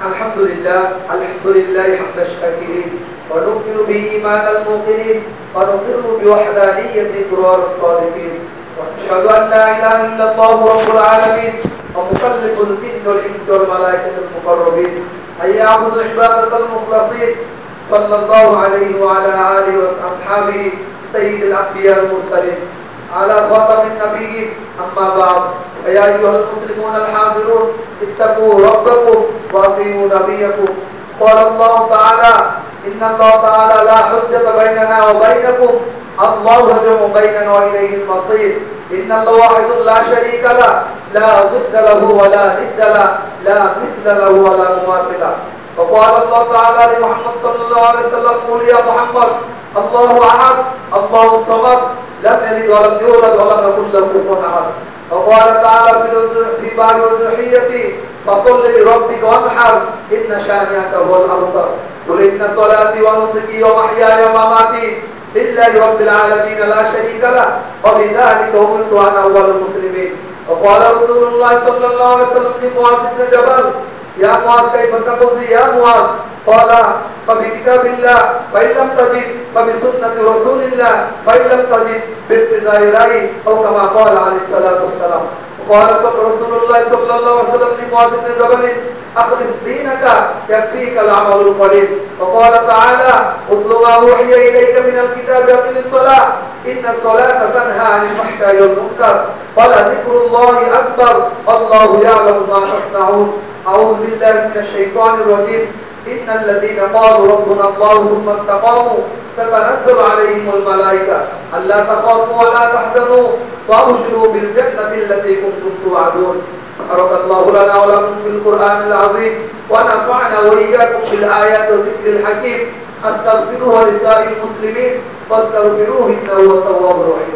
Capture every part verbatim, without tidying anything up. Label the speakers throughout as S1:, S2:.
S1: الحمد لله الحمد لله حمد الشاكرين ونؤمن به إيمان الموقنين ونقر بوحدانية إقرار الصادقين ونشهد أن لا إله إلا الله رب العالمين ومخلق الجن والإنس والملائكة المقربين أن يعبدوا عبادة المخلصين صلى الله عليه وعلى آله وأصحابه سيد الأنبياء المرسلين على خاتم النبيين. أما بعد يا أيها المسلمون الحاضرون اتقوا ربكم وأطيعوا نبيكم. قال الله تعالى إن الله تعالى لا حجة بيننا وبينكم الله يجمع بيننا وإليه المصير. إن الله واحد لا شريك له لا ضد له ولا ند له لا مثل له ولا مماثل له. وقال الله تعالى لمحمد صلى الله عليه وسلم قل يا محمد الله أحد الله الصمد لم يلد ولم يولد ولم يكن له كفوا أحد. وقال تعالى في باب الأضحية فصل لربك وانحر إن شانئك هو الأبتر. قل إن صلاتي ونسكي ومحياي ومماتي لله رب العالمين لا شريك له وبذلك أمرت أنا أول المسلمين. وقال رسول الله صلى الله عليه وسلم لمعاذ بن جبل يا معاذ كيف تقضي يا معاذ؟ قال فبكتاب الله فإن لم تجد فبسنة رسول الله فإن لم تجد باتباع الله أو كما قال عليه الصلاة والسلام. وقال رسول الله صلى الله عليه وسلم لمعاذ بن جبل أخلص دينك يكفيك العمل القليل. وقال تعالى اتل ما أوحي إليك من الكتاب أقم الصلاة إن الصلاة تنهى عن الفحشاء والمنكر ولذكر الله أكبر والله يعلم ما تصنعون. أعوذ بالله من الشيطان الرجيم. إن الذين قالوا ربنا الله ثم استقاموا تتنزل عليهم الملائكة ألا تخافوا ولا تحزنوا وأبشروا بالجنة التي كنتم توعدون. بارك الله لنا ولكم في القرآن العظيم ونفعنا وإياكم بالآيات والذكر الحكيم. أستغفروه ولسائر المسلمين واستغفروه إنه هو التواب الرحيم.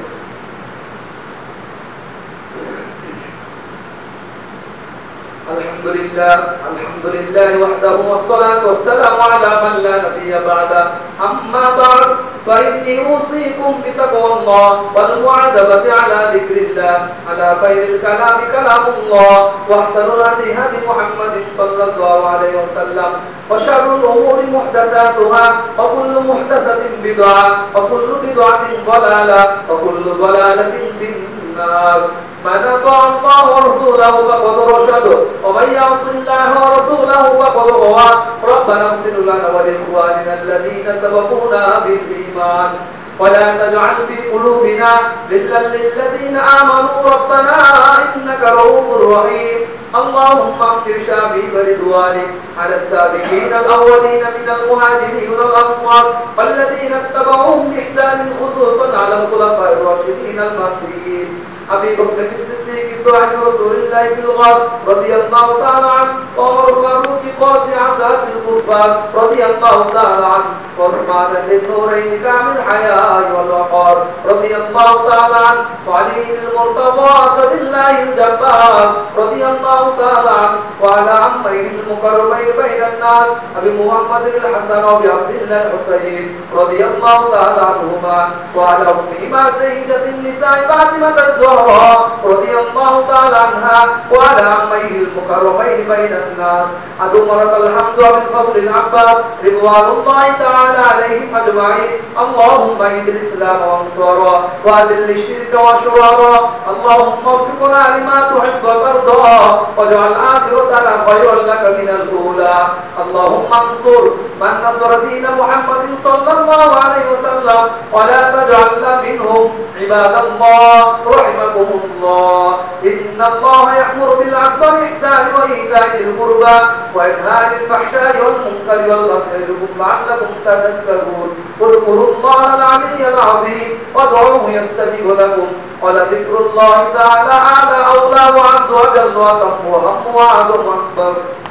S1: الحمد لله الحمد لله وحده والصلاة والسلام على من لا نبي بعده. أما بعد فإني أوصيكم بتقوى الله والمعاذبة على ذكر الله على خير الكلام كلام الله وأحسن الهدي هدي محمد صلى الله عليه وسلم وشر الأمور محدثاتها وكل محدثة بدعة وكل بدعة ضلالة وكل ضلالة في النار. من أطاع الله ورسوله فقد رشد ومن يعص الله ورسوله فقد غوى. ربنا اغفر لنا ولإخواننا الذين سبقونا بالإيمان ولا تجعل في قلوبنا غلا للذين آمنوا ربنا إنك رؤوف رحيم. اللهم امطر شابيب رضوانك على السابقين الأولين من المهاجرين والأنصار والذين اتبعوهم بإحسان خصوصا على الخلفاء الراشدين المهديين أبي بكر الصديق صاحب رسول الله في الغار رضي الله تعالى عنه وعمر الفاروق قاضي عساس الكفار رضي الله تعالى عنه وعثمان للنورين كامل الحياء والوقار رضي الله تعالى عنه وعلي المرتضى أسد الله الجبار رضي الله تعالى عنه وعلى عميه المكرمين بين الناس أبي محمد الحسن وأبي عبد الله الحسين رضي الله تعالى عنهما وعلى أمهما سيدة النساء فاطمة الزهراء رضي الله تعالى عنها وعلى عميه المكرمين بين الناس أبي عمرة الحمد وبالفضل العباس رضوان الله تعالى عليهم أجمعين. اللهم أعز الإسلام وانصره وأذل الشرك وشراره. اللهم وفقنا لما تحب وترضى واجعل آخرتنا خيرا لك من الأولى. اللهم انصر من نصر دين محمد صلى الله عليه وسلم ولا تجعلنا منهم. عباد الله رحمكم الله إن الله يأمر بالعدل والإحسان وإيتاء ذي القربى وينهى عن الفحشاء والمنكر والبغي يعظكم لعلكم تذكرون. اذكروا الله العلي العظيم وادعوه يستجيب لكم ولذكر الله تعالى أعلى أولى وعز وجل وأتم وأهم وأعظم أكبر.